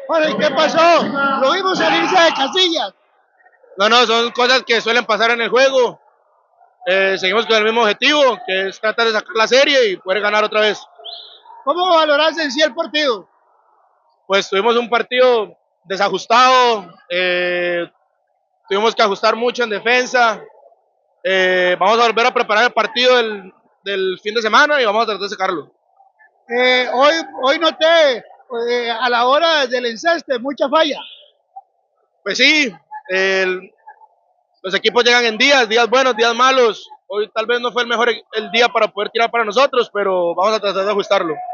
Bueno, ¿y qué pasó? Lo vimos salirse de casillas. No, no, son cosas que suelen pasar en el juego. Seguimos con el mismo objetivo, que es tratar de sacar la serie y poder ganar otra vez. ¿Cómo valoras en sí el partido? Pues tuvimos un partido desajustado, tuvimos que ajustar mucho en defensa. Vamos a volver a preparar el partido del fin de semana y vamos a tratar de sacarlo. Hoy noté a la hora del enceste mucha falla. Pues sí, los equipos llegan en días buenos, días malos. Hoy tal vez no fue el mejor el día para poder tirar para nosotros, pero vamos a tratar de ajustarlo.